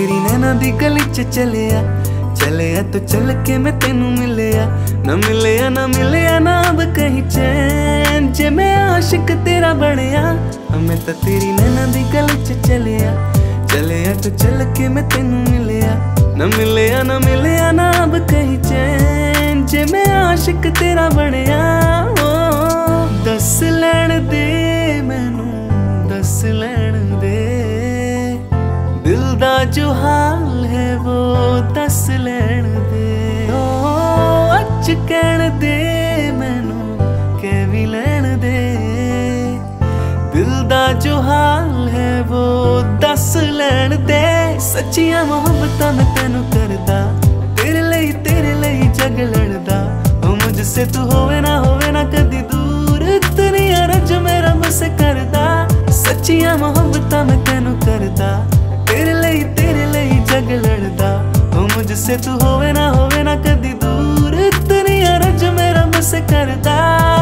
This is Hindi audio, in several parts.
तेरी नैना दी गली च चलिया तो चल के मैं तेनू मिलिया ना मिलिया ना अब कहीं चैन जे मैं आशिक तेरा बनिया। मैं तो तेरी नैना दी गली च चलिया तो चल के मैं तेनू मिलिया ना मिलिया ना अब कहीं चैन जे मैं आशिक तेरा बनिया। दस लैण दे मैनू दस लैण दे दिल दा जो हाल है वो दस लैण दे। अच कहण दे मैनू कह भी लैण दे दिल दा जो हाल है वो दस लैण दे। सच्चियां मोहब्बतां मैं तेनू करदा तेरे लई जग लड़दा। मुझसे तू होवे ना कदी दूर इतनी अरज मेरा बस करदा। सच्चियां मोहब्बतां मैं तेनू करदा तेरे लई जग लड़दा। मुझसे तू होवे ना कदी दूर इतनी अरज मेरा बस करदा।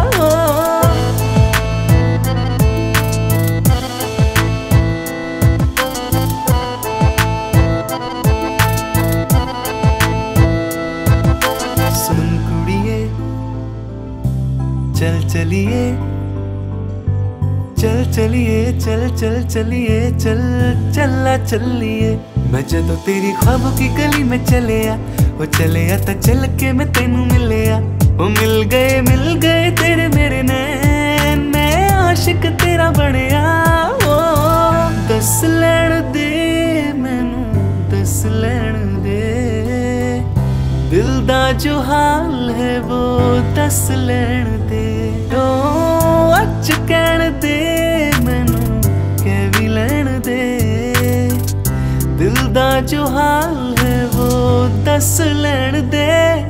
सुन कुड़िए चल चलिए चल चलिए। मैं जदों तेरी ख्वाबों की गली में चलिया तो चल के मैं तेनू मिलिया। वो मिल गए तेरे मेरे नैन मैं आशिक तेरा बनिया। दस लैण दे मैनू दस लैण दे दिल दा जो हाल है वो दस लैण दे। अच कहण दे मैनू कह भी लैण दे दिल दा जो हाल है वो दस लैण दे।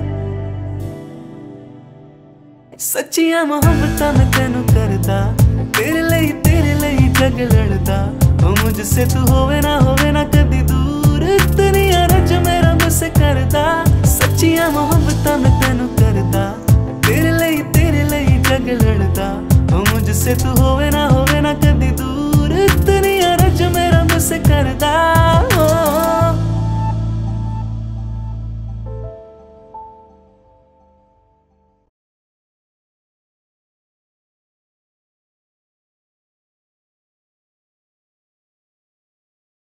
सच्चियां मोहब्बतां मैं तेनू करदा तेरे लई जग लड़दा। मुझसे तू होवे ना कदी दूर इतनी अरज मेरा बस करदा। सच्चियां मोहब्बतां मैं तेनू करदा तेरे लई जग लड़दा। मुझसे तू होवे ना